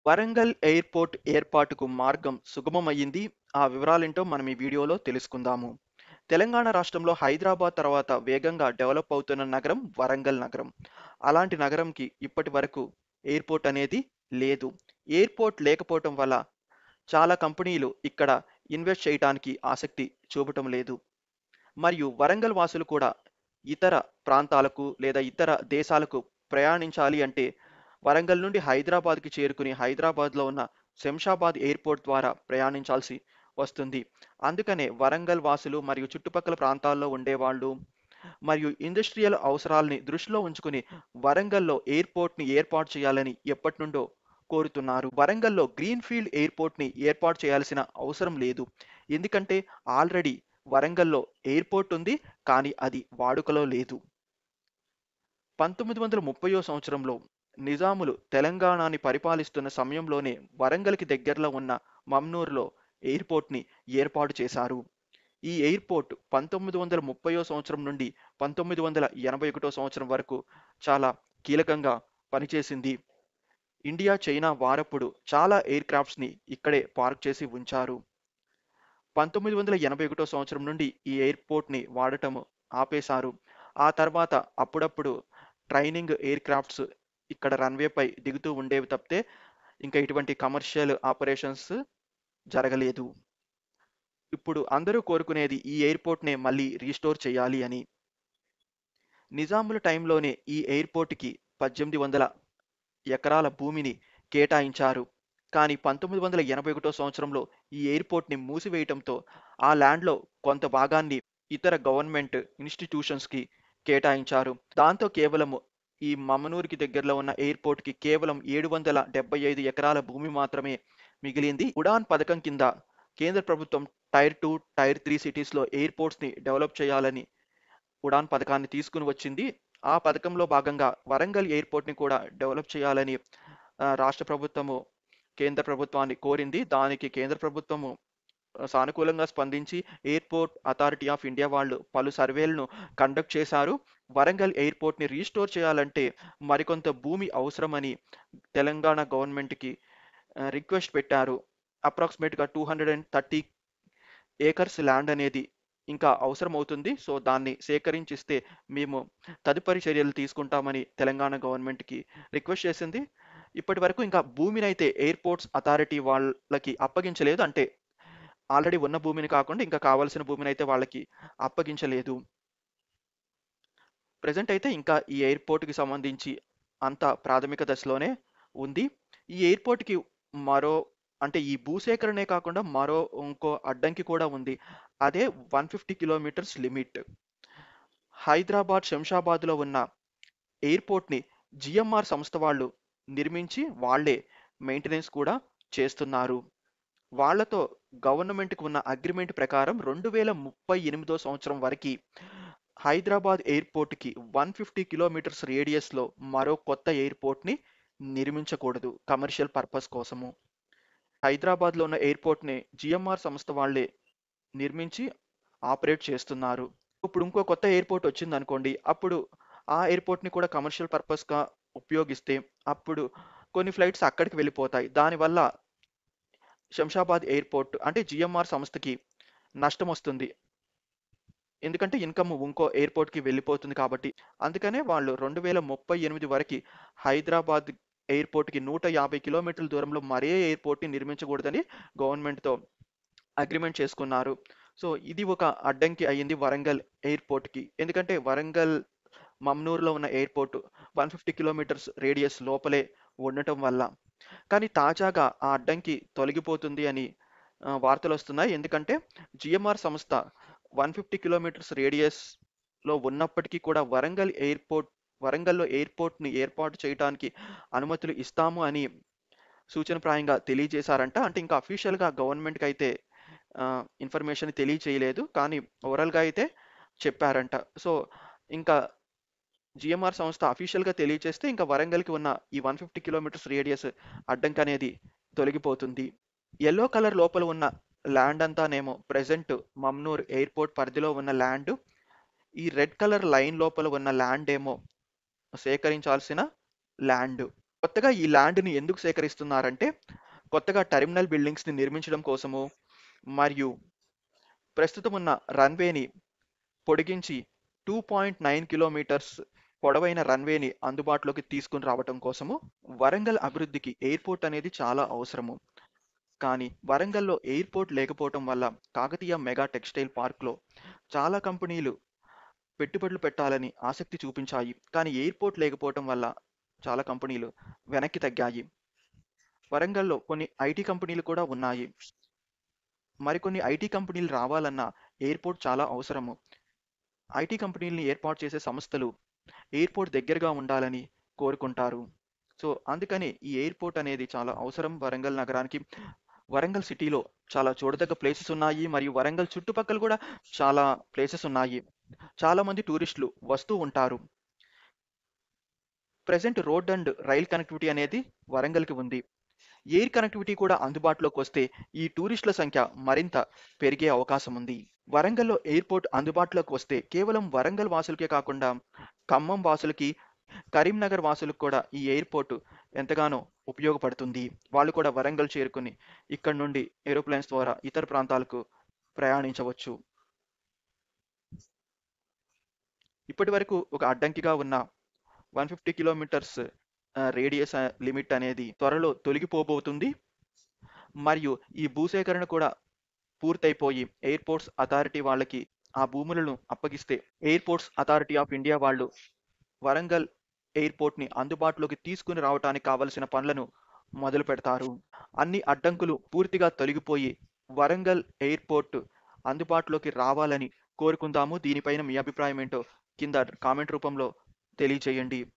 Warangal airport ఏర్పాటుకు మార్గం సుగమమయ్యింది. ఆ వివరాలేంటో మనం ఈ వీడియోలో తెలుసుకుందాము. తెలంగాణ రాష్ట్రంలో హైదరాబాద్ తర్వాత వేగంగా డెవలప్ అవుతున్న నగరం వరంగల్ నగరం. అలాంటి నగరంకి ఇప్పటి వరకు ఎయిర్‌పోర్ట్ అనేది లేదు. ఎయిర్‌పోర్ట్ లేకపోవటం వల్ల చాలా కంపెనీలు ఇక్కడ ఇన్వెస్ట్ చేయటానికి ఆసక్తి చూపటం లేదు. మరియు వరంగల్ వాసులు కూడా ఇతర ప్రాంతాలకు లేదా ఇతర దేశాలకు ప్రయాణించాలి అంటే వరంగల్ నుండి హైదరాబాద్కి చేరుకుని హైదరాబాద్లో ఉన్న శంషాబాద్ ఎయిర్పోర్ట్ ద్వారా ప్రయాణించాల్సి వస్తుంది. అందుకనే వరంగల్ వాసులు మరియు చుట్టుపక్కల ప్రాంతాల్లో ఉండేవాళ్ళు మరియు ఇండస్ట్రియల్ అవసరాల్ని దృష్టిలో ఉంచుకుని వరంగల్లో ఎయిర్పోర్ట్ని ఏర్పాటు చేయాలని ఎప్పటి నుండో కోరుతున్నారు. వరంగల్లో గ్రీన్‌ఫీల్డ్ ఎయిర్పోర్ట్‌ని ఏర్పాటు చేయాల్సిన అవసరం లేదు. ఎందుకంటే ఆల్రెడీ వరంగల్లో ఎయిర్పోర్ట్ ఉంది. కానీ అది వాడుకలో లేదు. 1930 సంవత్సరంలో నిజాములు తెలంగాణని పరిపాలిస్తున్న సమయంలోనే వరంగల్‌కి దగ్గరలో ఉన్న మమ్నూర్‌లో ఎయిర్పోర్ట్‌ని ఏర్పాటు చేశారు. ఈ ఎయిర్పోర్ట్ 1930 సంవత్సరం నుండి 1981 సంవత్సరం వరకు చాలా కీలకంగా పనిచేసింది. ఇండియా, చైనా వారప్పుడు చాలా ఎయిర్‌క్రాఫ్ట్స్‌ని ఇక్కడే పార్క్ చేసి ఉంచారు. 1981 సంవత్సరం నుండి ఈ ఎయిర్‌పోర్ట్‌ని వాడటం ఆపేశారు. ఆ తర్వాత అప్పుడప్పుడు ట్రైనింగ్ ఎయిర్‌క్రాఫ్ట్స్ ఇక్కడ రన్‌వేపై దిగుతూ ఉండేవి తప్పితే ఇంకా ఇటువంటి కమర్షియల్ ఆపరేషన్స్ జరగలేదు. ఇప్పుడు అందరూ కోరుకునేది ఈ ఎయిర్‌పోర్ట్‌నే మళ్ళీ రీస్టోర్ చేయాలి అని. నిజాముల టైంలోనే ఈ ఎయిర్‌పోర్ట్‌కి 1800 ఎకరాల భూమిని కేటాయించారు. కానీ 1981 సంవత్సరంలో ఈ ఎయిర్‌పోర్ట్‌ని మూసివేయటంతో ఆ ల్యాండ్‌లో కొంత భాగాన్ని ఇతర గవర్నమెంట్ ఇన్‌స్టిట్యూషన్స్‌కి కేటాయించారు. దాంతో కేవలం ఈ మమనూరుకి దగ్గరలో ఉన్న ఎయిర్‌పోర్ట్‌కి కేవలం 775 ఎకరాల భూమి మాత్రమే మిగిలింది. ఉడాన్ పథకం కింద కేంద్ర ప్రభుత్వం టైర్ 2, టైర్ 3 సిటీస్‌లో ఎయిర్‌పోర్ట్స్‌ని డెవలప్ చేయాలని ఉడాన్ పథకాన్ని తీసుకుని వచ్చింది. ఆ పథకంలో భాగంగా వరంగల్ ఎయిర్‌పోర్ట్‌ని కూడా డెవలప్ చేయాలని రాష్ట్ర ప్రభుత్వము కేంద్ర ప్రభుత్వాన్ని కోరింది. దానికి కేంద్ర ప్రభుత్వము సానుకూలంగా స్పందించి ఎయిర్‌పోర్ట్ అథారిటీ ఆఫ్ ఇండియా వాళ్ళు పలు సర్వేలను కండక్ట్ చేశారు. వరంగల్ ఎయిర్‌పోర్ట్‌ని రీస్టోర్ చేయాలంటే మరికొంత భూమి అవసరమని తెలంగాణ గవర్నమెంట్‌కి రిక్వెస్ట్ పెట్టారు. అప్రాక్సిమేట్‌గా 230 ఏకర్స్ ల్యాండ్ అనేది ఇంకా అవసరమవుతుంది. సో, దాన్ని సేకరించిస్తే మేము తదుపరి చర్యలు తీసుకుంటామని తెలంగాణ గవర్నమెంట్‌కి రిక్వెస్ట్ చేసింది. ఇప్పటివరకు ఇంకా భూమినైతే ఎయిర్‌పోర్ట్స్ అథారిటీ వాళ్ళకి అప్పగించలేదు. అంటే ఆల్రెడీ ఉన్న భూమిని కాకుండా ఇంకా కావాల్సిన భూమినైతే వాళ్ళకి అప్పగించలేదు. ప్రెజెంట్ అయితే ఇంకా ఈ ఎయిర్‌పోర్ట్‌కి సంబంధించి అంతా ప్రాథమిక దశలోనే ఉంది. ఈ ఎయిర్‌పోర్ట్‌కి మరో అంటే ఈ భూసేకరణే కాకుండా మరో ఇంకో అడ్డంకి కూడా ఉంది. అదే 150 కిలోమీటర్స్ లిమిట్. హైదరాబాద్, శంషాబాద్‌లో ఉన్న ఎయిర్‌పోర్ట్‌ని జీఎంఆర్ సంస్థ వాళ్ళు నిర్మించి వాళ్ళే మెయింటెనెన్స్ కూడా చేస్తున్నారు. వాళ్ళతో గవర్నమెంట్‌కి ఉన్న అగ్రిమెంట్ ప్రకారం 2038 సంవత్సరం వరకి హైదరాబాద్ ఎయిర్‌పోర్ట్‌కి 150 కిలోమీటర్స్ రేడియస్‌లో మరో కొత్త ఎయిర్‌పోర్ట్‌ని నిర్మించకూడదు కమర్షియల్ పర్పస్ కోసము. హైదరాబాద్‌లో ఉన్న ఎయిర్‌పోర్ట్‌ని జీఎంఆర్ సంస్థ వాళ్ళే నిర్మించి ఆపరేట్ చేస్తున్నారు. ఇప్పుడు ఇంకో కొత్త ఎయిర్‌పోర్ట్ వచ్చిందనుకోండి. అప్పుడు ఆ ఎయిర్‌పోర్ట్‌ని కూడా కమర్షియల్ పర్పస్‌గా ఉపయోగిస్తే అప్పుడు కొన్ని ఫ్లైట్స్ అక్కడికి వెళ్ళిపోతాయి. దానివల్ల శంషాబాద్ ఎయిర్‌పోర్ట్ అంటే జీఎంఆర్ సంస్థకి నష్టమొస్తుంది. ఎందుకంటే ఇన్‌కమ్ ఇంకో ఎయిర్‌పోర్ట్‌కి వెళ్ళిపోతుంది కాబట్టి. అందుకనే వాళ్ళు 2038 వరకి హైదరాబాద్ ఎయిర్‌పోర్ట్‌కి 150 కిలోమీటర్ల దూరంలో మరే ఎయిర్‌పోర్ట్‌ని నిర్మించకూడదని గవర్నమెంట్‌తో అగ్రీమెంట్ చేసుకున్నారు. సో, ఇది ఒక అడ్డంకి అయింది వరంగల్ ఎయిర్‌పోర్ట్‌కి. ఎందుకంటే వరంగల్ మమ్నూర్‌లో ఉన్న ఎయిర్‌పోర్ట్ 150 కిలోమీటర్స్ రేడియస్ లోపలే ఉండటం వల్ల. కానీ తాజాగా ఆ అడ్డంకి తొలగిపోతుంది అని వార్తలొస్తున్నాయి. ఎందుకంటే జీఎంఆర్ సంస్థ 150 కిలోమీటర్స్ రేడియస్‌లో ఉన్నప్పటికీ కూడా వరంగల్‌లో ఎయిర్‌పోర్ట్‌ని ఏర్పాటు చేయటానికి అనుమతులు ఇస్తాము అని సూచనప్రాయంగా తెలియజేశారంట. అంటే ఇంకా అఫీషియల్‌గా గవర్నమెంట్‌కైతే ఇన్ఫర్మేషన్ తెలియచేయలేదు. కానీ ఓరల్‌గా అయితే చెప్పారంట. సో, ఇంకా జీఎంఆర్ సంస్థ అఫీషియల్‌గా తెలియచేస్తే ఇంకా వరంగల్‌కి ఉన్న ఈ 150 కిలోమీటర్స్ రేడియస్ అడ్డంకనేది తొలగిపోతుంది. యెల్లో కలర్ లోపల ఉన్న ల్యాండ్ అంతానేమో ప్రెజెంట్ మమ్నూర్ ఎయిర్‌పోర్ట్ పరిధిలో ఉన్న ల్యాండ్. ఈ రెడ్ కలర్ లైన్ లోపల ఉన్న ల్యాండ్ ఏమో సేకరించాల్సిన ల్యాండ్. కొత్తగా ఈ ల్యాండ్‌ని ఎందుకు సేకరిస్తున్నారంటే, కొత్తగా టెర్మినల్ బిల్డింగ్స్‌ని నిర్మించడం కోసము, మరియు ప్రస్తుతం ఉన్న రన్‌వేని పొడిగించి 2.9 కిలోమీటర్స్ పొడవైన రన్‌వేని అందుబాటులోకి తీసుకొని రావటం కోసము, వరంగల్ అభివృద్ధికి ఎయిర్‌పోర్ట్ అనేది చాలా అవసరము. కానీ వరంగల్‌లో ఎయిర్‌పోర్ట్ లేకపోవటం వల్ల కాకతీయ మెగా టెక్స్‌టైల్ పార్క్‌లో చాలా కంపెనీలు పెట్టుబడులు పెట్టాలని ఆసక్తి చూపించాయి. కానీ ఎయిర్‌పోర్ట్ లేకపోవటం వల్ల చాలా కంపెనీలు వెనక్కి తగ్గాయి. వరంగల్‌లో కొన్ని ఐటీ కంపెనీలు కూడా ఉన్నాయి. మరికొన్ని ఐటీ కంపెనీలు రావాలన్నా ఎయిర్‌పోర్ట్ చాలా అవసరము. ఐటీ కంపెనీలని ఏర్పాటు చేసే సంస్థలు ఎయిర్‌పోర్ట్ దగ్గరగా ఉండాలని కోరుకుంటారు. సో, అందుకని ఈ ఎయిర్‌పోర్ట్ అనేది చాలా అవసరం వరంగల్ నగరానికి. వరంగల్ సిటీలో చాలా చూడదగ్గ ప్లేసెస్ ఉన్నాయి. మరియు వరంగల్ చుట్టుపక్కల కూడా చాలా ప్లేసెస్ ఉన్నాయి. చాలా మంది టూరిస్టులు వస్తూ ఉంటారు. Present road and rail connectivity అనేది వరంగల్‌కి ఉంది. ఎయిర్ కనెక్టివిటీ కూడా అందుబాటులోకి వస్తే ఈ టూరిస్టుల సంఖ్య మరింత పెరిగే అవకాశం ఉంది. వరంగల్‌లో ఎయిర్‌పోర్ట్ అందుబాటులోకి వస్తే కేవలం వరంగల్ వాసులకే కాకుండా ఖమ్మం వాసులకి, కరీంనగర్ వాసులకు కూడా ఈ ఎయిర్‌పోర్ట్ ఎంతగానో ఉపయోగపడుతుంది. వాళ్ళు కూడా వరంగల్ చేరుకొని ఇక్కడి నుండి ఏరోప్లేన్స్ ద్వారా ఇతర ప్రాంతాలకు ప్రయాణించవచ్చు. ఇప్పటివరకు ఒక అడ్డంకిగా ఉన్న 150 కిలోమీటర్స్ రేడియస్ లిమిట్ అనేది త్వరలో తొలగిపోబోతుంది. మరియు ఈ భూసేకరణ కూడా పూర్తయిపోయి ఎయిర్‌పోర్ట్స్ అథారిటీ వాళ్ళకి ఆ భూములను అప్పగిస్తే ఎయిర్‌పోర్ట్స్ అథారిటీ ఆఫ్ ఇండియా వాళ్ళు వరంగల్ ఎయిర్‌పోర్ట్‌ని అందుబాటులోకి తీసుకొని రావటానికి కావలసిన పనులను మొదలుపెడతారు. అన్ని అడ్డంకులు పూర్తిగా తొలగిపోయి వరంగల్ ఎయిర్‌పోర్ట్ అందుబాటులోకి రావాలని కోరుకుందాము. దీనిపైన మీ అభిప్రాయం ఏంటో కింద కామెంట్ రూపంలో తెలియచేయండి.